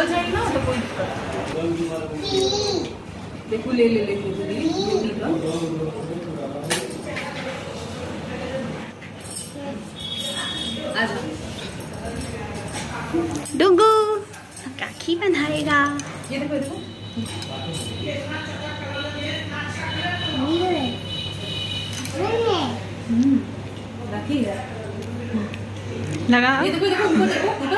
निकल जाएगी ना तो कोई दिक्कत। देखो ले ले ले डुगू राखी बंधाएगा। ये देखो देखो राखी है लगा। ये देखो देखो ऊपर देखो ऊपर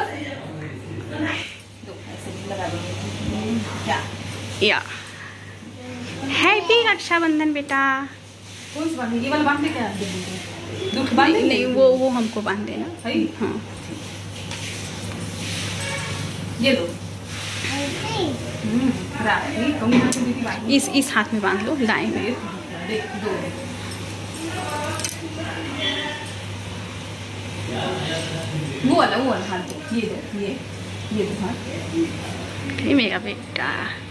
ऐसे लगा देंगे क्या या हैप्पी रक्षाबंधन बेटा। कौन सा बांधे? ये वाला बांध क्या दुख बांधे? नहीं वो हमको बांध देना। हाँ ये लो राखी इस हाथ में बांध लो दाएं में। देख दो वो वाला हाथ दो। ये दो ये दो हाथ। ये मेरा बेटा।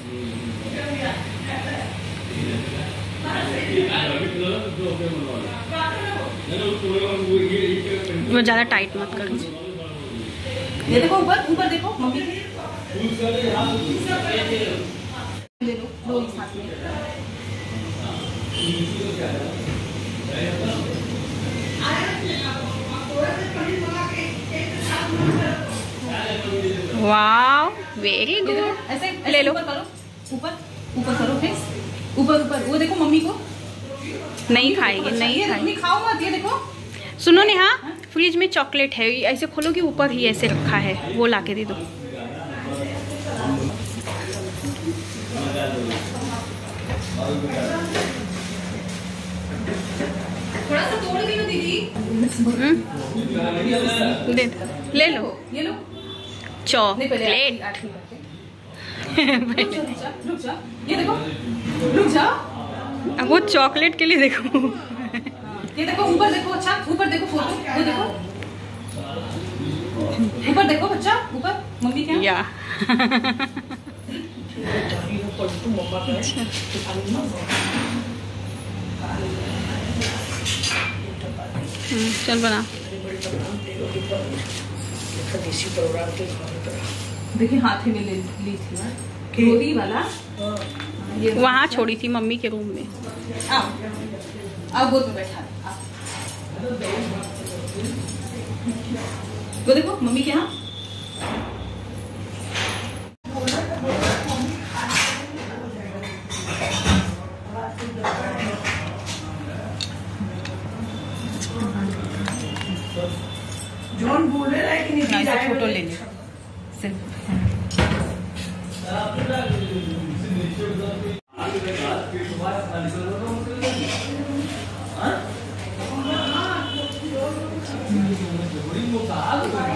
वो ज़्यादा टाइट मत कर। ये देखो ऊपर ऊपर देखो मम्मी ले लो इस हाथ में। Wow very good. ऐसे ले लो। ऊपर करो ऊपर ऊपर करो फिक्स ऊपर ऊपर। वो देखो मम्मी को नहीं खाएगी नहीं खाएगी। खाओ मत। ये देखो सुनो नेहा फ्रिज में चॉकलेट है ऐसे खोलो कि ऊपर ही ऐसे रखा है वो लाके दे दो। थोड़ा सा तोड़ दो दीदी। दे ले लो ये लो चॉकलेट। रुक जा ये देखो रुक जा। अब वो चॉकलेट के लिए देखो। ये देखो ऊपर देखो। अच्छा ऊपर देखो फोटो वो देखो ऊपर देखो बच्चा ऊपर मम्मी क्या या चल बना। देखिए हाथ में ले ली थी रोटी वाला। वहाँ छोड़ी थी मम्मी के रूम में। आओ गोद में बैठा। वो देखो मम्मी के यहाँ जॉन बोल रहा है कि नहीं फोटो ले ले सिर्फ